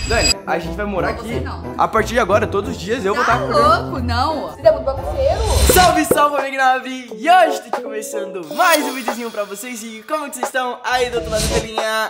Dani, a gente vai morar Não, aqui. você não. A partir de agora, todos os dias eu vou estar Tá louco, não. Você é muito bagunceiro. Salve, salve, amigo Navi! E hoje tô aqui começando mais um videozinho pra vocês. E como que vocês estão aí do outro lado da telinha?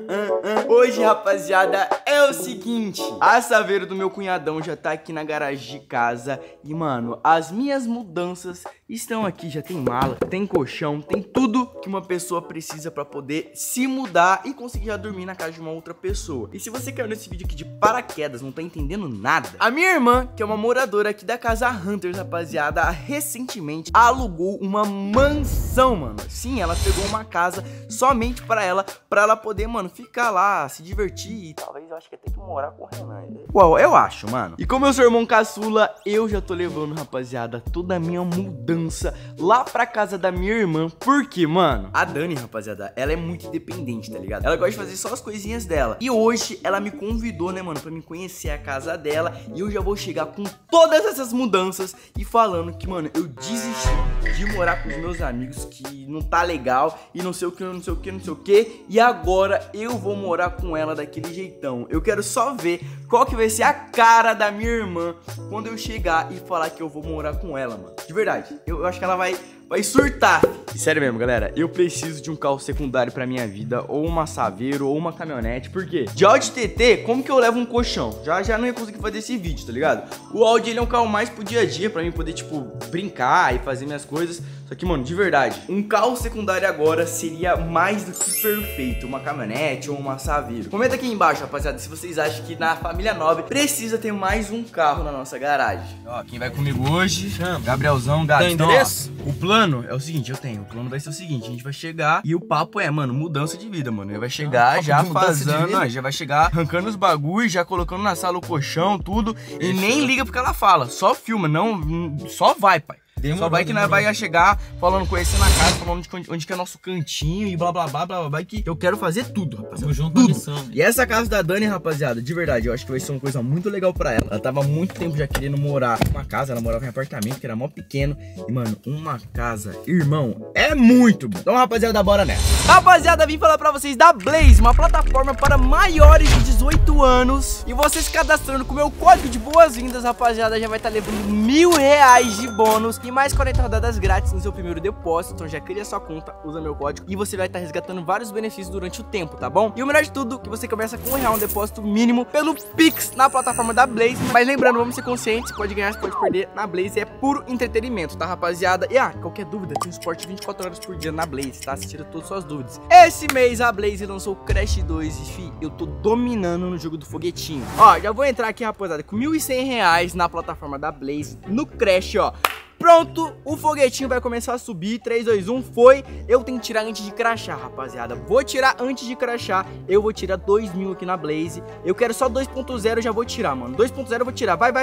Hoje, rapaziada, é o seguinte: a Saveiro do meu cunhadão já tá aqui na garagem de casa. E, mano, as minhas mudanças estão aqui. Já tem mala, tem colchão, tem tudo que uma pessoa precisa pra poder se mudar e conseguir já dormir na casa de uma outra pessoa. E se você caiu nesse vídeo aqui de paraquedas, não tá entendendo nada, a minha irmã, que é uma moradora aqui da casa Hunters, rapaziada, recentemente alugou uma mansão, mano. Sim, ela pegou uma casa somente pra ela poder, mano, ficar lá, se divertir e talvez eu acho que até que morar com o Renan. Uau, eu acho, mano. E como eu sou irmão caçula, eu já tô levando, rapaziada, toda a minha mudança lá pra casa da minha irmã. Porque, mano, a Dani, rapaziada, ela é muito independente, tá ligado? Ela gosta de fazer só as coisinhas dela. E hoje ela me convidou, né, mano, pra me conhecer a casa dela. E eu já vou chegar com todas essas mudanças e falando que, mano, eu desisti de morar com os meus amigos, que não tá legal e não sei o que, não sei o que, não sei o que. E agora eu vou morar com ela daquele jeitão. Eu quero só ver qual que vai ser a cara da minha irmã quando eu chegar e falar que eu vou morar com ela, mano. De verdade, eu acho que ela vai surtar. E sério mesmo, galera, eu preciso de um carro secundário pra minha vida, ou uma Saveiro, ou uma caminhonete. Por quê? De Audi TT, como que eu levo um colchão? Já não ia conseguir fazer esse vídeo, tá ligado? O Audi, ele é um carro mais pro dia a dia, pra mim poder, tipo, brincar e fazer minhas coisas. Só que, mano, de verdade, um carro secundário agora seria mais do que perfeito. Uma caminhonete ou uma Saveiro. Comenta aqui embaixo, rapaziada, se vocês acham que na família 9 precisa ter mais um carro na nossa garagem. Ó, quem vai comigo hoje? Chama. Gabrielzão, gato. Tem endereço? Ó, o plano é o seguinte, eu tenho. O plano vai ser o seguinte: a gente vai chegar e o papo é, mano, mudança de vida, mano. Ele vai chegar já fazendo, já vai chegar arrancando os bagulhos, já colocando na sala o colchão, tudo. E nem liga porque ela fala, só filma, não, só vai, pai. Só vai que nós vai chegar falando, conhecendo a casa, falando onde que é nosso cantinho e blá blá blá blá blá, que eu quero fazer tudo, rapaziada. Junto tudo. Missão, e essa casa da Dani, rapaziada, de verdade, eu acho que vai ser uma coisa muito legal pra ela. Ela tava há muito tempo já querendo morar numa casa, ela morava em apartamento, que era mó pequeno. E, mano, uma casa, irmão, é muito bom. Então, rapaziada, bora nessa. Rapaziada, vim falar pra vocês da Blaze, uma plataforma para maiores de 18 anos. E vocês cadastrando com o meu código de boas-vindas, rapaziada, já vai estar levando R$1.000 de bônus e mais 40 rodadas grátis no seu primeiro depósito. Então já cria sua conta, usa meu código e você vai estar resgatando vários benefícios durante o tempo, tá bom? E o melhor de tudo, que você começa com R$1 um depósito mínimo pelo Pix na plataforma da Blaze. Mas lembrando, vamos ser conscientes, pode ganhar, pode perder. Na Blaze é puro entretenimento, tá, rapaziada? E qualquer dúvida, tem suporte 24 horas por dia na Blaze, tá? Você tira todas as suas dúvidas. Esse mês a Blaze lançou o Crash 2 e, fi, eu tô dominando no jogo do foguetinho. Ó, já vou entrar aqui, rapaziada, com R$1.100 na plataforma da Blaze, no Crash, ó. Pronto, o foguetinho vai começar a subir. 3, 2, 1, foi. Eu tenho que tirar antes de crashar, rapaziada. Vou tirar antes de crashar. Eu vou tirar 2.000 aqui na Blaze. Eu quero só 2.0, já vou tirar, mano. 2.0 eu vou tirar. Vai.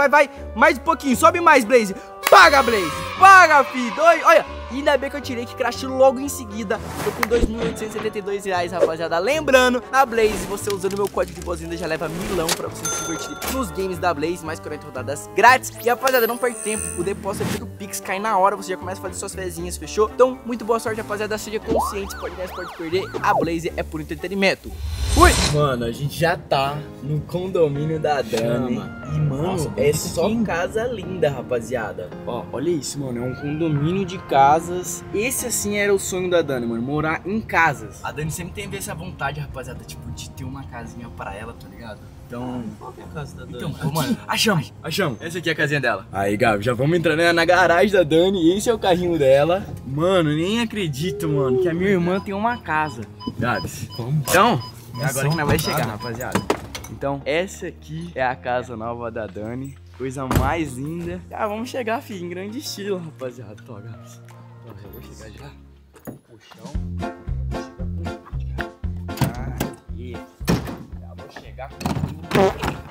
Mais um pouquinho, sobe mais, Blaze. Paga, Blaze. Paga, fi. Olha, ainda bem que eu tirei que crash logo em seguida. Tô com R$2.872, rapaziada. Lembrando, na Blaze, você usando meu código de boas-vindas já leva milão pra você se divertir nos games da Blaze. Mais 40 rodadas grátis. E, rapaziada, não perde tempo. O depósito do Pix cai na hora, você já começa a fazer suas fezinhas, fechou? Então, muito boa sorte, rapaziada. Seja consciente, pode ganhar, pode perder. A Blaze é por entretenimento. Fui! Mano, a gente já tá no condomínio da Dani. E, mano, nossa, é só casa linda, rapaziada. Ó, olha isso, mano. É um condomínio de casas. Esse, assim, era o sonho da Dani, mano. Morar em casas. A Dani sempre teve essa vontade, rapaziada, tipo, de ter uma casinha pra ela, tá ligado? Então, qual que é a casa da Dani? Então, mano, achamos. Essa aqui é a casinha dela. Aí, Gabi, já vamos entrar na garagem da Dani. Esse é o carrinho dela. Mano, nem acredito, mano, que a minha irmã tem uma casa. Gabi, como? Então, é agora que nós vai chegar, rapaziada. Então, essa aqui é a casa nova da Dani. Coisa mais linda. Vamos chegar, filho, em grande estilo, rapaziada. Tô, Gabi. Já vou chegar já. Puxão. Aí. Já vou chegar com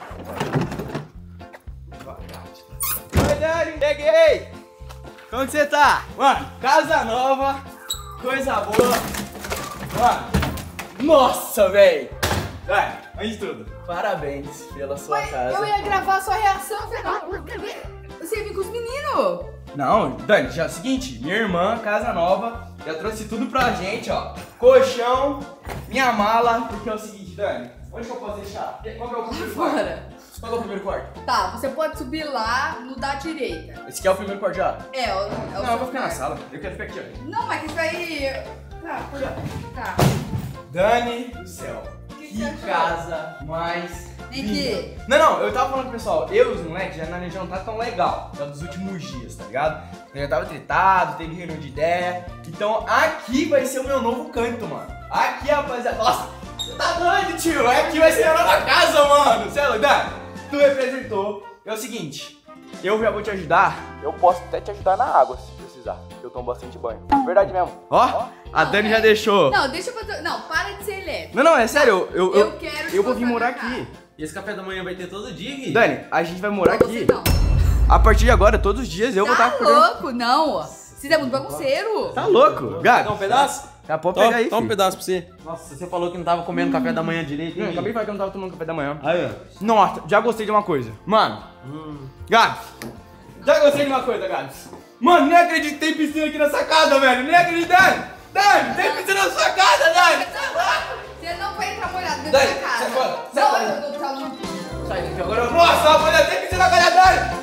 oi, Dani, cheguei! Como que você tá? Mano, casa nova, coisa boa. Mano, nossa, velho! Antes de tudo, parabéns pela sua casa. Eu ia gravar a sua reação, Fernando. Você ia vir com os meninos. Não, Dani, já é o seguinte, minha irmã, casa nova, já trouxe tudo pra gente, ó. Colchão, minha mala, porque é o seguinte, Dani, Onde que eu posso deixar? Qual que é o primeiro quarto? Fora. Qual que é o primeiro quarto? Tá, você pode subir lá no da direita. Esse aqui é o primeiro quarto já? É, o Não, eu vou ficar na sala. Eu quero ficar aqui, ó. Não, mas que isso aí... Tá, pode... Tá. Dani do céu. Que Que você achou? casa mais Vem linda. aqui. Não, eu tava falando pro pessoal, eu e os moleques já não tá tão legal, já dos últimos dias, tá ligado? Eu já tava tretado, teve reunião de ideia. Então aqui vai ser o meu novo canto, mano. Aqui, rapaziada. Nossa, você tá doido, tio? Aqui vai ser a nova casa, mano. Você é doido? Dani, tu representou. É o seguinte, eu já vou te ajudar. Eu posso até te ajudar na água, se precisar. Eu tomo bastante banho. Verdade mesmo. Ó, a Não, Dani é. já deixou. Não, deixa eu fazer... Não, para de ser elétrico. Não, é sério, Eu quero te eu vou vir mostrar morar minha aqui. E esse café da manhã vai ter todo dia, Gui? Dani, a gente vai morar Não, aqui. você não. A partir de agora, todos os dias eu vou Tá estar cuidando. louco, não. Você é muito bagunceiro. Tá louco? Gabi. Dá um pedaço? Tá, pode pegar aí, Toma um filho. pedaço pra você. Nossa, você falou que não tava comendo café da manhã direito, hein? Não, acabei de falar que eu não tava tomando café da manhã. Aí, ó. Nossa, já gostei de uma coisa. Mano, Gabi, já gostei de uma coisa, Gabi. Mano, nem acredito que tem piscina aqui nessa casa, velho. Nem acredito. Dani, tem piscina na sua casa, Dani. Você não vai entrar molhado dentro Dani, da casa. sai fora, sai Não, fora. eu tô falando. Sai daqui agora. Nossa, rapaziada, tem piscina na casa da Dani.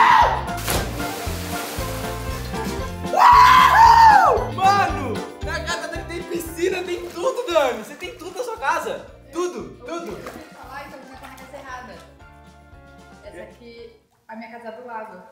Mano, na casa dele tem piscina, tem tudo, Dani. Você tem tudo na sua casa. Tudo, tudo. Ai, então você tá na casa errada. Essa aqui, a minha casa é do lado.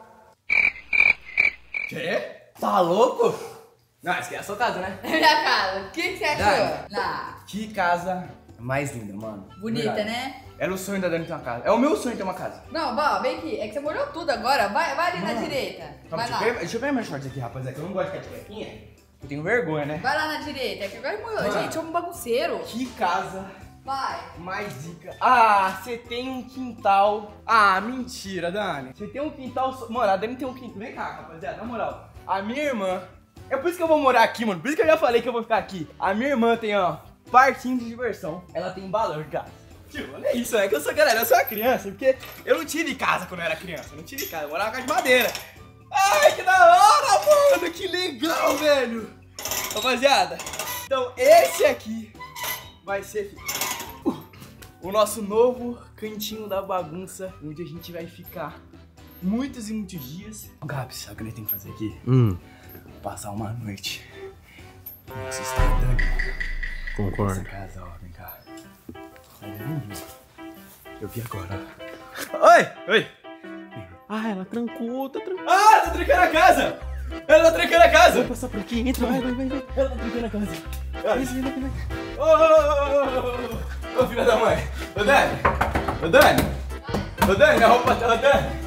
Quê? Tá louco? Não, essa aqui é a sua casa, né? É minha casa. O que você achou? Dani. Não. Que casa mais linda, mano. Bonita, Verdade. né? Era o sonho da Dani ter uma casa. É o meu sonho ter uma casa. Não, bom, vem aqui. É que você molhou tudo agora. Vai ali na direita. Calma, Vai lá. deixa eu pegar meus shorts aqui, rapaziada, que eu não gosto de ficar de cuequinha. Eu tenho vergonha, né? Vai lá na direita. É que agora molhou. Mano. Gente, eu um bagunceiro. Que casa Vai. mais zica. Ah, você tem um quintal. Ah, mentira, Dani. Você tem um quintal. Mano, a Dani tem um quintal. Vem cá, rapaziada, na moral. A minha irmã. É por isso que eu vou morar aqui, mano. Por isso que eu já falei que eu vou ficar aqui. A minha irmã tem, ó, parquinho de diversão. Ela tem balão, cara. Tio, olha isso, é que eu sou, galera, eu sou uma criança. Porque eu não tive casa quando eu era criança. Eu não tive casa, eu morava na casa de madeira. Ai, que da hora, mano. Que legal, velho. Rapaziada, então esse aqui vai ser o nosso novo cantinho da bagunça, onde a gente vai ficar muitos e muitos dias. Gabi, sabe o que a gente tem que fazer aqui? Passar uma noite. Nossa, está dando. Essa Concordo. casa, ó, vem cá. Eu vi agora. Oi, oi. Ah, ela trancou, tá trancando. Ah, tá trancando a casa. Ela tá trancando a casa. Vou passar por aqui, entra, vai. Ela tá trancando a casa. Ô, ô, ô, filha da mãe. Ô, Dani. Ô, Dani. Ô, Dani, minha roupa tá... Ô, Dani.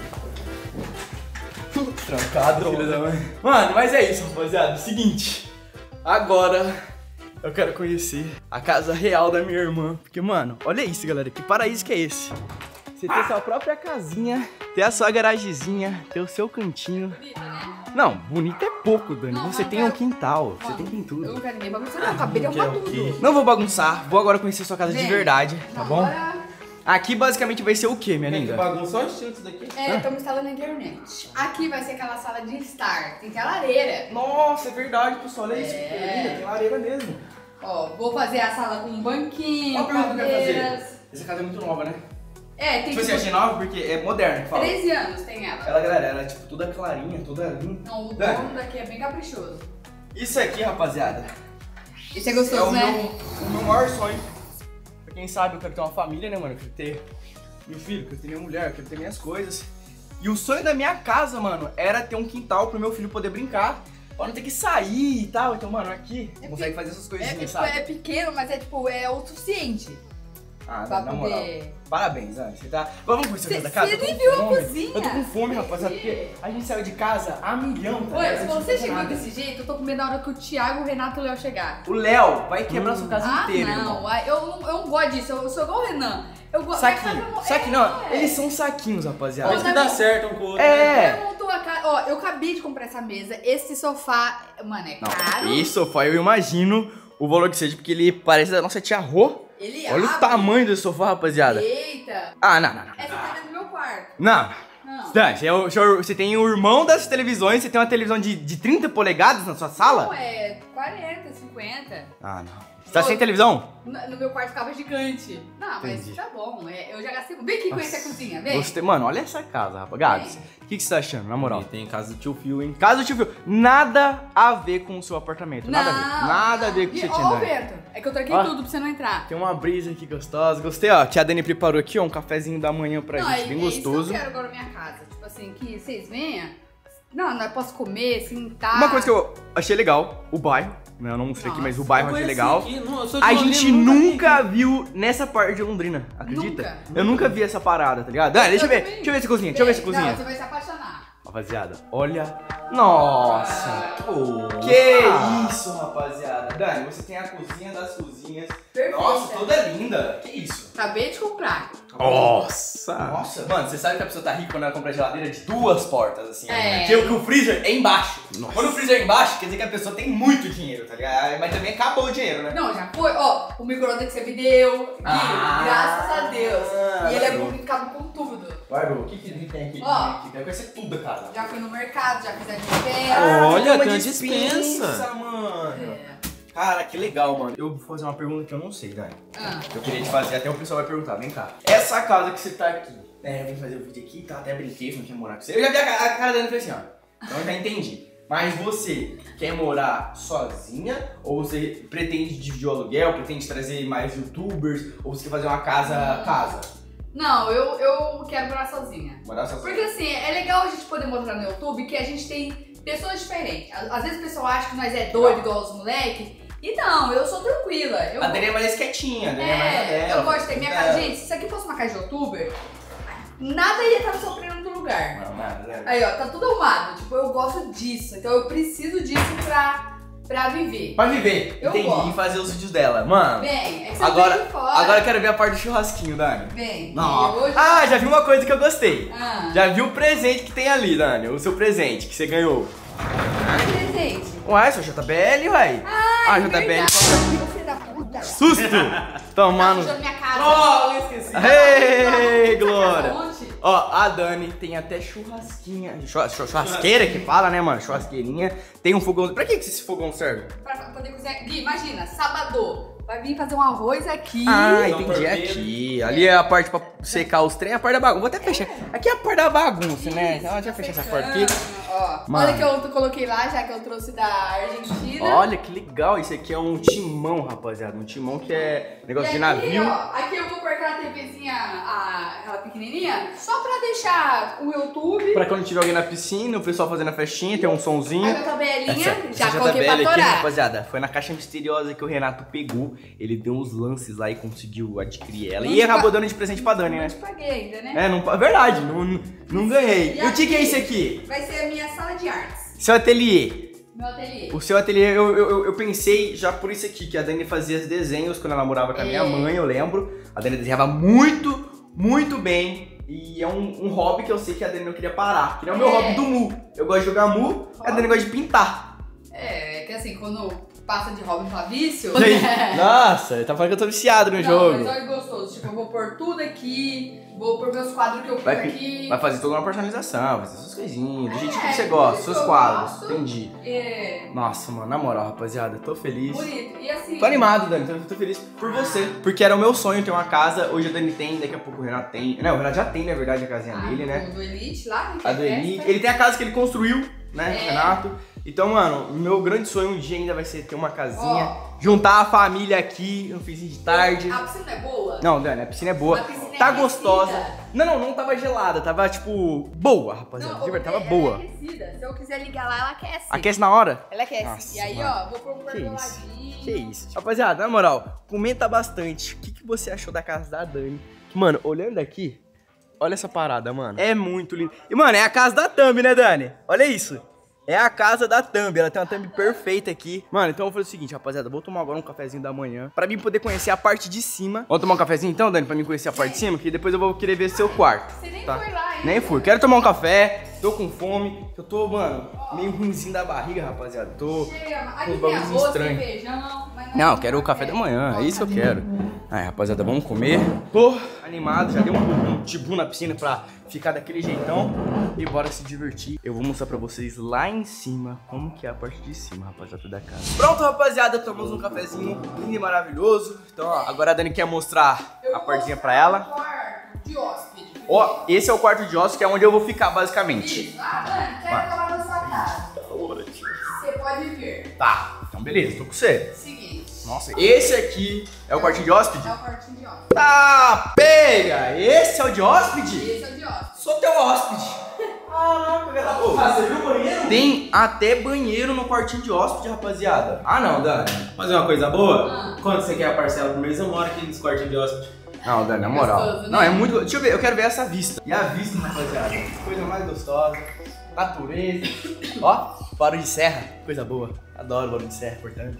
Trancado, filha da mãe. Mano, mas é isso, rapaziada. Seguinte. Agora eu quero conhecer a casa real da minha irmã. Porque, mano, olha isso, galera. Que paraíso que é esse? Você ter sua própria casinha, ter a sua garagezinha, ter o seu cantinho. Bonita, né? Não, bonito é pouco, Dani. Não, Você mas tem eu- um quintal, você Mano, tem Eu tudo. não quero ninguém bagunçar, não. Acabei de arrumar tudo. Não vou bagunçar, vou agora conhecer sua casa de Vem. verdade, tá bom? Agora... Aqui basicamente vai ser o que, minha Que linda? bagunçou o estilo disso daqui? É, estamos instalando a internet. Aqui vai ser aquela sala de estar. Tem que ter lareira. Nossa, é verdade, pessoal, olha isso. É. Que linda, tem lareira mesmo. Ó, vou fazer a sala com um banquinho, Uma pergunta que eu quero cadeiras. fazer. Essa casa é muito nova, né? É, tem Tipo assim, achei nova porque é moderna, que fala. 13 anos tem ela. Ela, galera, ela é tipo toda clarinha, toda linda. Não, o Dani. dono daqui é bem caprichoso. Isso aqui, rapaziada, Esse é é gostoso, o né? meu maior sonho. Pra quem sabe, eu quero ter uma família, né, mano? Eu quero ter meu filho, eu quero ter minha mulher, eu quero ter minhas coisas. E o sonho da minha casa, mano, era ter um quintal pro meu filho poder brincar, pra não ter que sair e tal. Então, mano, aqui você consegue fazer essas coisinhas, sabe? É pequeno, mas é tipo, é o suficiente. Ah, pra na moral. poder- Parabéns, Ana. Você tá. Vamos conhecer Cê- a casa? cê Eu tô nem com viu a fome. cozinha. Eu tô com fome, rapaziada, Ih. porque a gente saiu de casa a milhão, tá Oi, ligado? se A gente você não chegou nada. desse jeito, eu tô com medo na hora que o Thiago, o Renato e o Léo chegar. O Léo vai quebrar sua casa Ah, inteira, não. irmão. Eu não gosto disso. Eu sou igual o Renan. Eu gosto. Saquinho. Saquinho, não. Eles são saquinhos, rapaziada. Pode que dá certo um com o outro. É. Eu montou a casa. Ó, eu acabei de comprar essa mesa. Esse sofá, mano, é caro. Não, esse sofá eu imagino o valor que seja, porque ele parece da nossa tia Rô. Ele Olha o abre. tamanho desse sofá, rapaziada. Eita. Ah, não. Essa tá dentro do meu quarto. Não. Não. Dan, você tem o irmão das televisões, você tem uma televisão de 30 polegadas na sua Não, sala? é 40, 50. Ah, não. Você tá sem televisão? No meu quarto ficava gigante. Não, Entendi. mas tá bom. Eu já gastei. Vem aqui conhecer a cozinha, vem. Gostei. Mano, olha essa casa, rapaz. Gabs, o que você tá achando, na moral? Tem casa do tio Fio, hein? Casa do tio Fio, nada a ver com o seu apartamento. Nada a ver. Nada a ver com o que você tinha, Ó o Dani. vento. É que eu tranquei Ó. tudo pra você não entrar. Tem uma brisa aqui gostosa. Gostei, ó, que a Dani preparou aqui, ó, um cafezinho da manhã pra Não, gente, bem é isso gostoso. que eu quero agora na minha casa. Tipo assim, que vocês venham. Não, eu posso comer, sentar. Uma coisa que eu achei legal, o bairro, né, eu não mostrei aqui, mas o bairro eu achei legal. Aqui, não, eu sou de A Londrina, gente nunca vim nunca aqui. viu nessa parte de Londrina, acredita? Nunca. Eu nunca vi essa parada, tá ligado? Dani, deixa eu ver, também. deixa eu ver essa cozinha, deixa eu ver essa Não, cozinha. você vai se apaixonar. Rapaziada, olha. Nossa! Pô, Que isso, rapaziada. Dani, você tem a cozinha das cozinhas. Perfeita. Nossa, toda linda. Que isso? Acabei de comprar. Nossa! Nossa, mano, você sabe que a pessoa tá rica quando ela compra geladeira de 2 portas, assim. É. Né? Que o freezer é embaixo. Nossa. Quando o freezer é embaixo, quer dizer que a pessoa tem muito dinheiro, tá ligado? Mas também acabou o dinheiro, né? Não, já foi. Ó, o micro-ondas que você me deu. Gui, graças a Deus. E ele é valeu. bom que cabe com tudo. Guardou, o que tem aqui? Ó. Quero conhecer tudo da casa. Já fui no mercado, já fiz a dispensa. Olha, tem uma tem uma dispensa. mano. É. Cara, que legal, mano. Eu vou fazer uma pergunta que eu não sei, Dani. Ah, Eu queria te fazer, até o pessoal vai perguntar, vem cá. Essa casa que você tá aqui, né? Eu vim fazer o vídeo aqui, tá? Até brinquei, não quer morar com você. Eu já vi a cara dele e falei assim, ó. Então eu já entendi. Mas você quer morar sozinha? Ou você pretende dividir o aluguel? Pretende trazer mais youtubers? Ou você quer fazer uma casa? não, eu quero morar sozinha. Morar sozinha? Porque assim, é legal a gente poder mostrar no YouTube que a gente tem pessoas diferentes. Às vezes o pessoal acha que nós é doido igual os moleques. E não, eu sou tranquila. Eu A Dani é mais quietinha, a Dani é mais na dela. eu gosto de ter minha casa. Gente, se isso aqui fosse uma casa de youtuber, nada ia estar me surpreendendo no lugar. Não, nada, né? Aí, ó, tá tudo arrumado. Tipo, eu gosto disso. Então eu preciso disso pra viver. Pra viver, Eu entendi, gosto. e fazer os vídeos dela. Mano, Vem, é que você agora, veio de fora. agora eu quero ver a parte do churrasquinho, Dani. Vem. Não. E hoje... Ah, já vi uma coisa que eu gostei. Ah, Já vi o presente que tem ali, Dani. O seu presente que você ganhou. que presente. Uai, seu JBL, uai. Ah, JBL. Verdade, filho da puta. Susto! Tá Tomando. sujando minha casa. Oh, eu esqueci. Ei, Essa Glória. casa ontem? Ó, a Dani tem até churrasquinha. Churrasqueira que fala, né, mano? Churrasqueirinha. Tem um fogão. Pra que esse fogão serve? Pra poder cozinhar. Gui, imagina, sábado. Vai vir fazer um arroz aqui. Ah, Não, entendi. torpedo. Aqui. Ali é a parte pra secar os trem, a parte da bagunça. Vou até fechar. Aqui é a parte da bagunça, né? Então, deixa eu fechar essa porta aqui. Ó, Mano. olha que eu coloquei lá, já que eu trouxe da Argentina. Olha que legal. Isso aqui é um timão, rapaziada. Um timão que é negócio de E aqui, navio. ó, aqui eu vou pôr aquela TVzinha, aquela pequenininha, só pra deixar o YouTube. Pra quando tiver alguém na piscina, o pessoal fazendo a festinha, tem um sonzinho. Aí a tabelinha, já essa coloquei pra tabela aqui, torar. rapaziada, foi na caixa misteriosa que o Renato pegou. Ele deu uns lances lá e conseguiu adquirir ela. Não E te acabou pa- dando de presente pra Dani, Não né? te paguei ainda, né? É, não, é verdade, não ganhei. E E o que é aqui? isso aqui? Vai ser a minha sala de artes, Seu ateliê. meu ateliê. O seu ateliê, eu pensei já por isso aqui, que a Dani fazia desenhos quando ela morava com a minha É. mãe, eu lembro. A Dani desenhava muito bem. E é um hobby que eu sei que a Dani não queria parar. Que não é o meu É. hobby do Mu. Eu gosto de jogar Mu, a Dani gosta de pintar. É que assim, quando passa de hobby pra vício... E aí? Nossa, tá falando que eu tô viciado no Não, jogo. mas olha que gostoso. Tipo, eu vou pôr tudo aqui, vou pôr meus quadros que eu pus aqui. Vai fazer toda uma personalização, vai fazer suas coisinhas, do jeitinho É, que você gosta, do seus jeito que eu quadros, gosto. entendi. É, Nossa, mano, na moral, rapaziada, tô feliz. bonito. E assim... Tô animado, Dani, tô feliz por você. Porque era o meu sonho ter uma casa, hoje a Dani tem, daqui a pouco o Renato tem. Não, o Renato já tem, na verdade, a casinha dele, né? Do Elite lá, né, que A é do festa. Elite. Ele tem a casa que ele construiu, né, É. Renato? Então, mano, o meu grande sonho um dia ainda vai ser ter uma casinha, juntar a família aqui no finzinho de tarde. A piscina é boa? Não, Dani, a piscina é boa, A piscina é tá aquecida. gostosa. Não tava gelada, tava tipo boa, rapaziada. De verdade, tava boa. Ela é aquecida. Se eu quiser ligar lá, ela aquece. Aquece na hora? Ela aquece. Nossa, e aí, mano. ó, vou pôr um Que isso? pergoladinho. Que isso. Rapaziada, na moral, comenta bastante o que você achou da casa da Dani. Que, mano, olhando aqui, olha essa parada, mano. É muito lindo. E, mano, é a casa da Thumb, né, Dani? Olha isso. É a casa da Thumb, ela tem uma thumb perfeita aqui. Mano, então eu vou fazer o seguinte, rapaziada, vou tomar agora um cafezinho da manhã pra mim poder conhecer a parte de cima. Vamos tomar um cafezinho então, Dani, pra mim conhecer a parte de cima, que depois eu vou querer ver seu quarto. Você nem tá? foi lá ainda. Nem fui. Quero tomar um café, tô com fome, eu tô, mano, meio ruimzinho da barriga, rapaziada. Tô Chega, com aqui uns tem bagulhos arroz, tem estranhos. feijão, mas Não, eu quero o café da manhã, é isso que eu quero. Aí, rapaziada, vamos comer. Pô, animado, já dei um tibu na piscina pra ficar daquele jeitão. E bora se divertir. Eu vou mostrar pra vocês lá em cima como que é a parte de cima, rapaziada, da casa. Pronto, rapaziada, tomamos um cafezinho lindo e maravilhoso. Então, ó, agora a Dani quer mostrar a portinha pra ela. Quarto de hóspede. Ó, esse é o quarto de hóspede, que é onde eu vou ficar, basicamente. Isso. Ah, Dani, quero falar na sua casa. Você pode vir. Tá, então beleza, tô com você. Seguinte. Nossa, esse aqui é o quartinho de hóspede? É o quartinho de hóspede. Tá, pega! Esse é o de hóspede? Esse é o de hóspede. Sou teu hóspede. Você viu o banheiro? Tem até banheiro no quartinho de hóspede, rapaziada. Ah, não, Dani. Fazer uma coisa boa? Quando você quer a parcela por mês, eu moro aqui nesse quartinho de hóspede. Não, Dani, na moral. Gostoso, Não, né? é muito. Deixa eu ver, eu quero ver essa vista. E a vista, rapaziada? Coisa mais gostosa. Natureza. Ó, barulho de serra. Coisa boa. Adoro barulho de serra, portanto.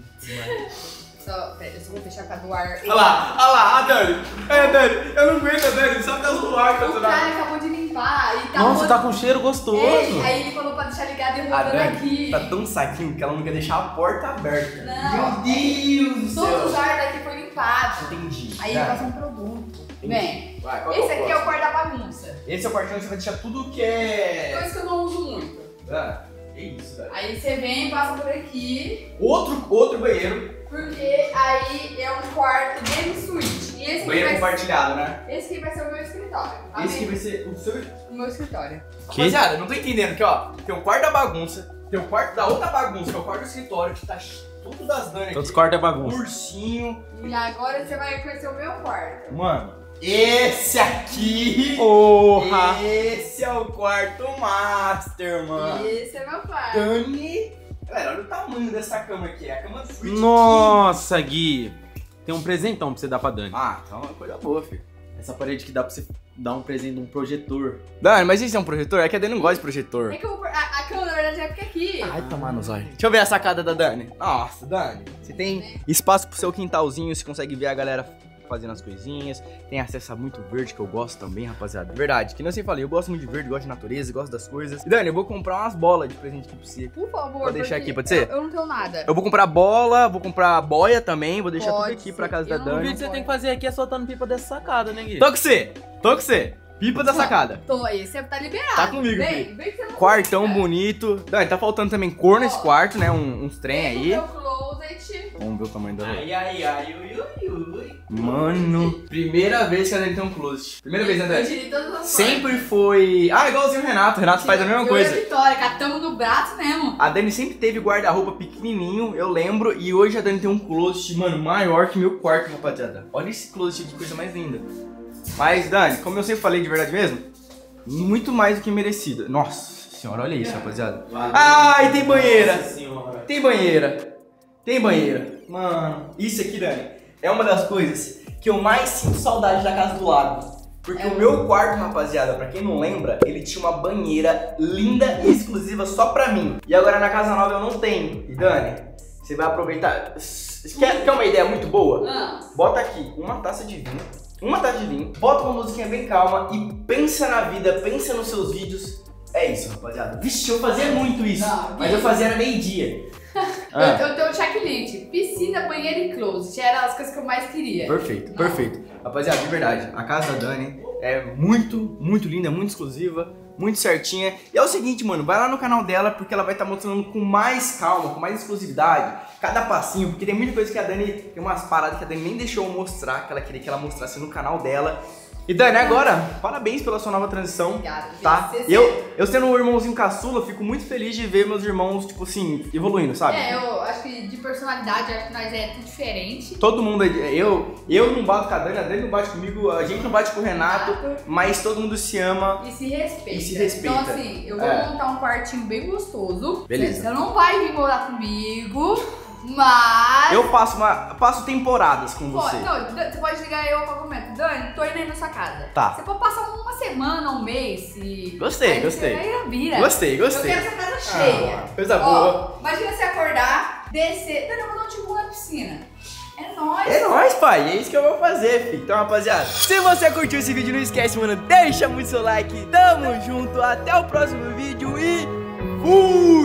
Pera, eu só vou fechar com a do ar. Olha lá, a Dani. Dani, eu não aguento a Dani, só por causa do ar, O cara acabou de limpar e tá Nossa, tá com cheiro gostoso. Aí ele falou pra deixar ligado e A rodando Dani aqui. tá tão saquinho que ela não quer deixar a porta aberta. Não. Meu Deus do Todos os céu. ar daqui foi limpado. Entendi. Aí ele passou um produto. Bem, Vai, qual esse é o aqui é o próximo? quarto da bagunça. Esse é o quartinho onde você vai deixar tudo que é... Coisa que eu não uso muito. Ah, que isso, velho. Aí você vem, passa por aqui, Outro banheiro. porque aí é um quarto game suíte. E esse aqui, Banheiro compartilhado, né? esse aqui vai ser o meu escritório. Esse aqui vai ser o seu... O meu escritório. Rapaziada, eu não tô entendendo que, ó, tem o quarto da bagunça, tem o quarto da outra bagunça, que é o quarto do escritório, que tá tudo das Dani aqui. Todos os quartos é bagunça. Ursinho. E agora você vai conhecer o meu quarto. Mano, esse aqui... Porra! Esse é o quarto master, mano. Esse é meu quarto. Dani... Galera, olha o tamanho dessa cama aqui, é a cama Switch. Nossa, Gui. Tem um presentão pra você dar pra Dani. Ah, então é uma coisa boa, filho. Essa parede que dá pra você dar um presente de um projetor. Dani, mas isso é um projetor? É que a Dani não gosta de projetor. É que eu vou pôr. A cama, na verdade, é porque aqui. Ai, tomar nos olhos. Deixa eu ver a sacada da Dani. Nossa, Dani, você tem espaço pro seu quintalzinho, você consegue ver a galera fazendo as coisinhas. Tem acesso a muito verde, que eu gosto também, rapaziada. Verdade, que nem eu sempre falei, eu gosto muito de verde, gosto de natureza, gosto das coisas. E, Dani, eu vou comprar umas bolas de presente aqui pra você. Por favor, Vou deixar porque aqui, pode ser? Eu não tenho nada. Eu vou comprar bola, vou comprar boia também, vou deixar Pode tudo aqui ser. pra casa da Eu não O Dani. vídeo que você tem que fazer aqui é soltando pipa dessa sacada, né, Gui? Tô com você, tô com você. Pipa da sacada. Tô aí, você tá liberado. Tá comigo, Vem, filho. vem que você não Quartão fica. bonito. Dani, tá faltando também cor nesse Ó, quarto, né? Uns trem Vem aí. no meu closet. Vamos ver o tamanho da roupa. ai, ui, ui. Mano, primeira vez que a Dani tem um closet. Primeira vez, né, Eu Dani? tirei todas as Sempre foi... Ah, igualzinho o Renato. O Renato faz a mesma Eu e coisa. a Vitória, catamos no braço mesmo. A Dani sempre teve guarda-roupa pequenininho, eu lembro. E hoje a Dani tem um closet, mano, maior que meu quarto, rapaziada. Olha esse closet de coisa mais linda. Mas, Dani, como eu sempre falei de verdade mesmo, muito mais do que merecida. Nossa senhora, olha isso, rapaziada. Ai, tem banheira. Nossa senhora. Tem banheira. Tem banheira. Mano, isso aqui, Dani, é uma das coisas que eu mais sinto saudade da casa do lado. Porque o meu quarto, rapaziada, pra quem não lembra, ele tinha uma banheira linda e exclusiva só pra mim. E agora na casa nova eu não tenho. E Dani, você vai aproveitar... Quer uma ideia muito boa? Bota aqui uma taça de vinho, bota uma musiquinha bem calma e pensa na vida, pensa nos seus vídeos. É isso, rapaziada. Vixe, eu fazia muito isso, mas eu fazia era meio-dia. Eu tenho um checklist: piscina, banheiro e closet. Eram as coisas que eu mais queria. Perfeito, perfeito. Rapaziada, de verdade, a casa da Dani é muito linda, muito exclusiva, muito certinha. E é o seguinte, mano, vai lá no canal dela porque ela vai estar mostrando com mais calma, com mais exclusividade, cada passinho, porque tem muita coisa que a Dani, tem umas paradas que a Dani nem deixou eu mostrar, que ela queria que ela mostrasse no canal dela. E Dani, agora, parabéns pela sua nova transição. Obrigada, tá? gente. Eu sendo um irmãozinho caçula, fico muito feliz de ver meus irmãos, tipo assim, evoluindo, sabe? Eu acho que de personalidade, acho que nós é tudo diferente. Todo mundo, eu não bato com a Dani não bate comigo, a gente não bate com o Renato, mas todo mundo se ama. E se respeita. E se respeita. Então, assim, eu vou montar um quartinho bem gostoso. Beleza. Você não vai vir morar comigo, mas... Eu passo temporadas com você. Não, você pode ligar eu a qualquer momento. Dani, tô indo aí na sua casa. Tá. Você pode passar uma semana, um mês. Gostei, aí gostei. Você vira. Gostei. Eu quero essa casa cheia. Coisa boa. Imagina você acordar, descer. Dani, eu vou dar um tipo na piscina. É nóis. É nóis, pai. É isso que eu vou fazer, filho. Então, rapaziada, se você curtiu esse vídeo, não esquece, mano, deixa muito seu like. Tamo junto. Até o próximo vídeo e fui!